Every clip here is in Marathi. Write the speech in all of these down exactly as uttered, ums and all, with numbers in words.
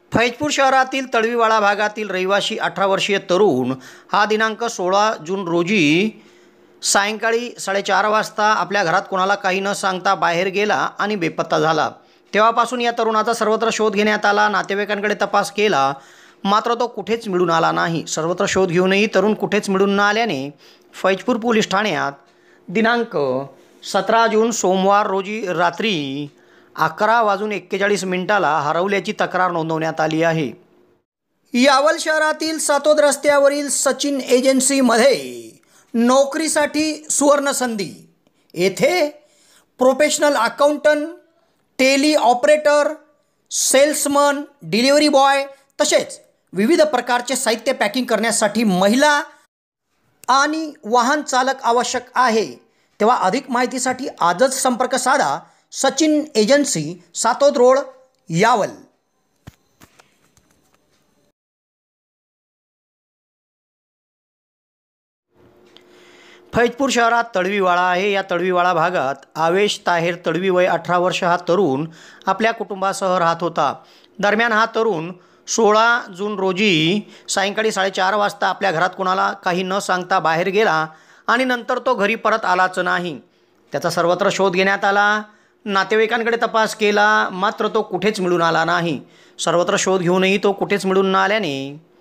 फैजपूर शहरातील तळवीवाडा भागातील रहिवासी अठरा वर्षीय तरुण हा दिनांक सोळा जून रोजी सायंकाळी साडेचार वाजता आपल्या घरात कोणाला काही न सांगता बाहेर गेला आणि बेपत्ता झाला। तेव्हापासून या तरुणाचा सर्वत्र शोध घेण्यात आला, नातेवाईकांकडे तपास केला, मात्र तो कुठेच मिळून आला नाही। सर्वत्र शोध घेऊनही तरुण कुठेच मिळून न आल्याने फैजपूर पोलीस ठाण्यात दिनांक सतरा जून सोमवार रोजी रात्री अकरा वाजून एक्केचाळीस मिनिटाला हरवल्याची तक्रार नोंदवण्यात आली आहे। यावल शहरातील सातोद रस्त्यावरील सचिन एजन्सीमध्ये नोकरीसाठी सुवर्ण संधी। येथे professional accountant, Tally operator, salesman, delivery boy तसेच विविध प्रकारचे साहित्य पॅकिंग करण्यासाठी महिला आणि वाहन चालक आवश्यक आहे। तेव्हा अधिक माहितीसाठी आजच संपर्क साधा। Sachin agency, Satod road, Yawal. फैजपूर शहरात तळवीवाडा आहे। या तळवीवाडा भागात आवेश ताहेर तळवी वय अठरा वर्ष हा तरुण आपल्या कुटुंबासह राहत होता। दरम्यान हा तरुण सोळा जून रोजी सायंकाळी साडेचार वाजता आपल्या घरात कोणाला काही न सांगता बाहेर गेला आणि नंतर तो घरी परत आलाच नाही। त्याचा सर्वत्र शोध घेण्यात आला, नातेवाईकांकडे तपास केला, मात्र तो कुठेच मिळून आला नाही। सर्वत्र शोध घेऊनही तो कुठेच मिळून न आल्याने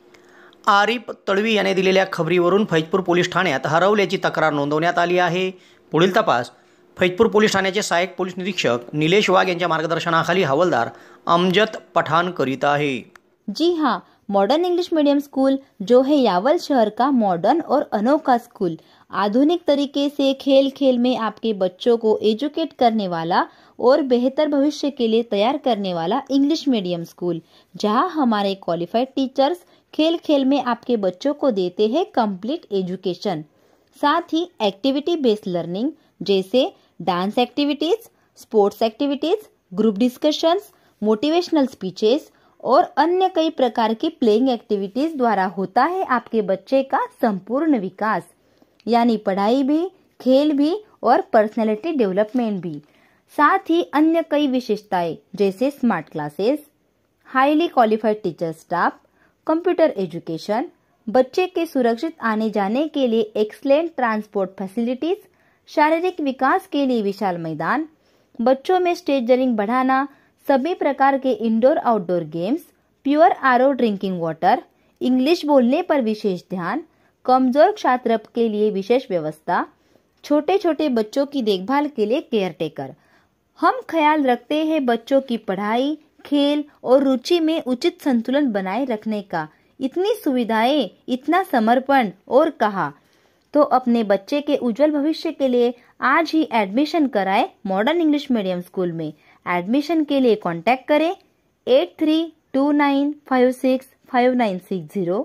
आरिफ तळवी याने दिलेल्या खबरीवरून फैजपूर पोलीस ठाण्यात हरवल्याची तक्रार नोंदवण्यात आली आहे। पुढील तपास फैजपूर पोलीस ठाण्याचे सहाय्यक पोलीस निरीक्षक निलेश वाघ यांच्या मार्गदर्शनाखाली हवालदार अमजद पठान करीत आहे। जी हाँ, मॉडर्न इंग्लिश मीडियम स्कूल जो है यावल शहर का मॉडर्न और अनोखा स्कूल, आधुनिक तरीके से खेल खेल में आपके बच्चों को एजुकेट करने वाला और बेहतर भविष्य के लिए तैयार करने वाला इंग्लिश मीडियम स्कूल, जहां हमारे क्वालिफाइड टीचर्स खेल खेल में आपके बच्चों को देते हैं कंप्लीट एजुकेशन। साथ ही एक्टिविटी बेस्ड लर्निंग जैसे dance activities, sports activities, group discussions, motivational speeches और अन्य कई प्रकार की प्लेइंग एक्टिविटीज द्वारा होता है आपके बच्चे का संपूर्ण विकास, यानी पढ़ाई भी, खेल भी और पर्सनैलिटी डेवलपमेंट भी। साथ ही अन्य कई विशेषताएं जैसे smart classes, highly qualified teacher staff, computer education, बच्चे के सुरक्षित आने जाने के लिए एक्सलेंट ट्रांसपोर्ट फैसिलिटीज, शारीरिक विकास के लिए विशाल मैदान, बच्चों में स्टेजरिंग बढ़ाना, सभी प्रकार के indoor outdoor games, pure RO drinking water, English बोलने पर विशेष ध्यान, कमजोर छात्र के लिए विशेष व्यवस्था, छोटे छोटे बच्चों की देखभाल के लिए केयर टेकर। हम ख्याल रखते हैं बच्चों की पढ़ाई, खेल और रुचि में उचित संतुलन बनाए रखने का। इतनी सुविधाएं, इतना समर्पण और कहा तो अपने बच्चे के उज्जवल भविष्य के लिए आज ही एडमिशन कराएं मॉडर्न इंग्लिश मीडियम स्कूल में। एडमिशन के लिए कांटेक्ट करें eight three two nine five six five nine six zero,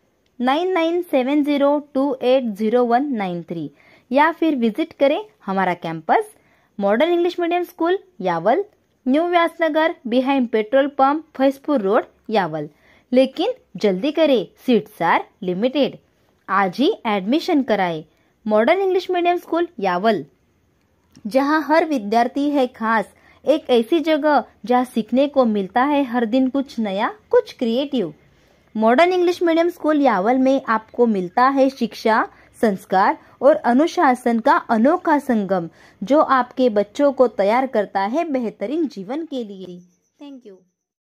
nine nine seven zero two eight zero one nine three या फिर विजिट करें हमारा campus modern English medium school Yawal, new Vyasnagar behind petrol pump, Faizpur road, Yawal. लेकिन जल्दी करें, सीट्स आर लिमिटेड। आज ही एडमिशन कराएं modern English medium school Yawal, जहां हर विद्यार्थी है खास, एक ऐसी जगह जहां सीखने को मिलता है हर दिन कुछ नया, कुछ creative. Modern English medium school Yawal में आपको मिलता है शिक्षा, संस्कार और अनुशासन का अनोखा संगम, जो आपके बच्चों को तैयार करता है बेहतरीन जीवन के लिए। Thank you.